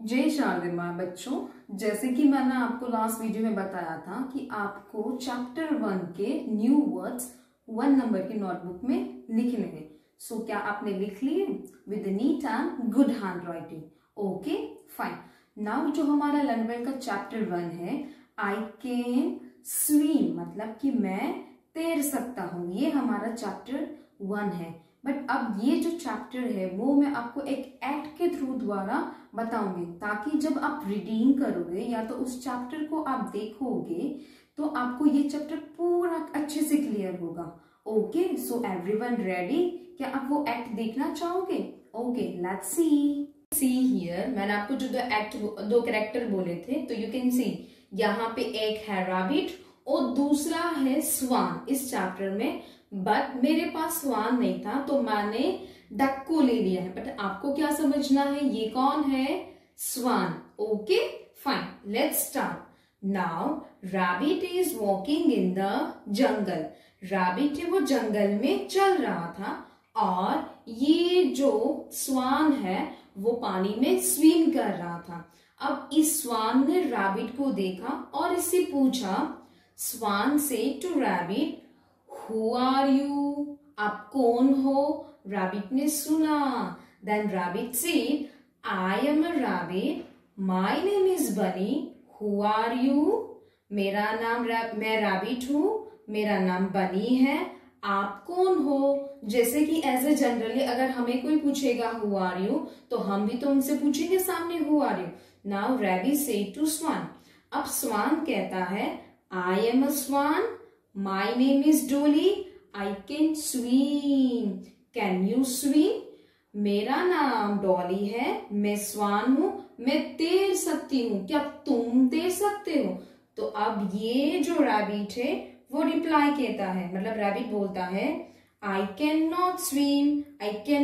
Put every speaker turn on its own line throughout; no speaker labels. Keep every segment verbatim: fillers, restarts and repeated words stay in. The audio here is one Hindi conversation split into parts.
जय शारदेमा बच्चों, जैसे कि मैंने आपको लास्ट वीडियो में बताया था कि आपको चैप्टर वन के न्यू वर्ड्स वन नंबर की नोटबुक में लिखने हैं। सो so, क्या आपने लिख लिए with neat and good handwriting? Okay fine. Now जो हमारा लर्निंग का चैप्टर वन है, आई कैन स्विम, मतलब कि मैं तैर सकता हूँ, ये हमारा चैप्टर वन है। बट अब ये जो चैप्टर है वो मैं आपको एक एक्ट के थ्रू द्वारा बताऊंगी, ताकि जब आप रीडिंग करोगे या तो उस चैप्टर को आप देखोगे तो आपको ये चैप्टर पूरा अच्छे से क्लियर होगा। Okay, so everyone ready? क्या आप वो एक्ट देखना चाहोगे? Okay, let's see. See here, मैंने आपको जो दो एक्ट दो कैरेक्टर बोले थे, तो यू कैन सी यहाँ पे एक है रैबिट और दूसरा है स्वान इस चैप्टर में। बट मेरे पास स्वान नहीं था तो मैंने डक को ले लिया है। बट आपको क्या समझना है, ये कौन है? Swan. Okay fine, let's start. Now rabbit is walking in the jungle. Rabbit है वो जंगल में चल रहा था और ये जो स्वान है वो पानी में स्विम कर रहा था। अब इस स्वान ने रैबिट को देखा और इससे पूछा, स्वान से to rabbit, Who are you? आप कौन हो? रैबिट ने सुना। Then rabbit said, I am a rabbit. My name is Bunny. Who are you? मेरा नाम मैं रैबिट हूँ, मेरा नाम बनी है। आप कौन हो? जैसे कि एज ए जनरली अगर हमें कोई पूछेगा Who are you, तो हम भी तो उनसे पूछेंगे सामने Who are you? Now rabbit said to swan. अब स्वान कहता है, I am a swan. My name is Dolly. I can swim. Can you swim? मेरा नाम डॉली है, मैं स्वान हूँ, मैं तैर सकती हूँ, क्या तुम तैर सकते हो? तो अब ये जो रैबिट है वो रिप्लाई कहता है, मतलब रैबिट बोलता है, I can not swim. I can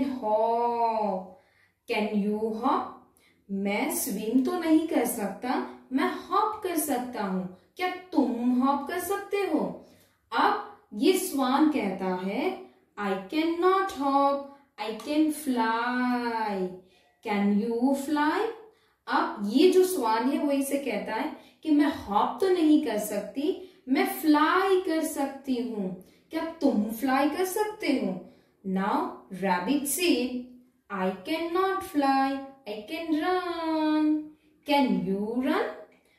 hop. Can you hop? मैं स्विम तो नहीं कर सकता, मैं हॉप कर सकता हूँ, क्या तुम हॉप कर सकते हो? अब ये स्वान कहता है, I can not hop, I can fly. Can you fly? अब ये जो स्वान है वो इसे कहता है कि मैं हॉप तो नहीं कर सकती, मैं फ्लाई कर सकती हूँ, क्या तुम फ्लाई कर सकते हो? Now rabbit said, I cannot fly, I can run. Can you run?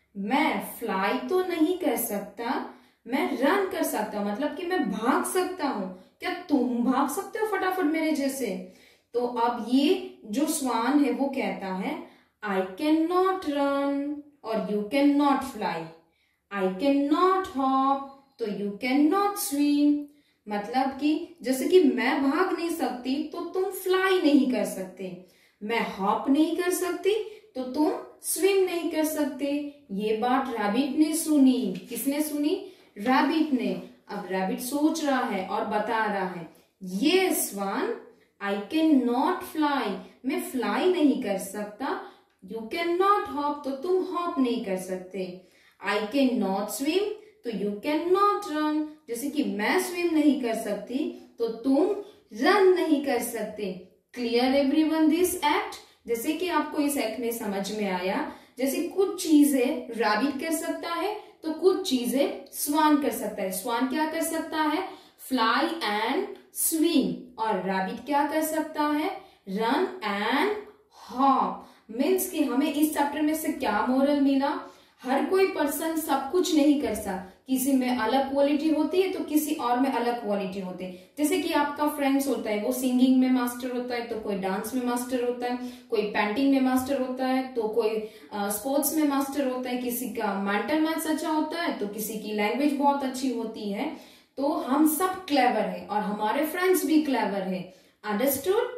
मैं फ्लाई तो नहीं कर सकता, मैं रन कर सकता हूं, मतलब कि मैं भाग सकता हूं, क्या तुम भाग सकते हो फटाफट मेरे जैसे? तो अब ये जो स्वान है वो कहता है, आई कैन नॉट रन और you can not fly, I can not hop तो यू कैन नॉट स्विम। मतलब कि जैसे कि मैं भाग नहीं सकती तो तुम फ्लाई नहीं कर सकते, मैं हॉप नहीं कर सकती तो तुम स्विम नहीं कर सकते। ये बात रैबिट ने सुनी। किसने सुनी? रैबिट ने। अब रैबिट सोच रहा है और बता रहा है, ये swan, I can not fly, मैं फ्लाई नहीं कर सकता, यू कैन नॉट हॉप तो तुम हॉप नहीं कर सकते, आई कैन नॉट स्विम तो यू कैन नॉट रन, जैसे कि मैं स्विम नहीं कर सकती तो तुम रन नहीं कर सकते। Clear everyone this act? जैसे कि आपको इस एक्ट में समझ में आया, जैसे कुछ चीजें रैबिट कर सकता है तो कुछ चीजें स्वान कर सकता है। स्वान क्या कर सकता है? Fly and swim. और रैबिट क्या कर सकता है? Run and hop. मीन्स कि हमें इस चैप्टर में से क्या मोरल मिला? हर कोई पर्सन सब कुछ नहीं कर सकता, किसी में अलग क्वालिटी होती है तो किसी और में अलग क्वालिटी होती है। जैसे कि आपका फ्रेंड्स होता है, वो सिंगिंग में मास्टर होता है तो कोई डांस में मास्टर होता है, कोई पेंटिंग में मास्टर होता है तो कोई स्पोर्ट्स में मास्टर होता है, किसी का मेंटल मैथ्स अच्छा होता है तो किसी की लैंग्वेज बहुत अच्छी होती है। तो हम सब क्लेवर है और हमारे फ्रेंड्स भी क्लेवर है। अंडरस्टूड?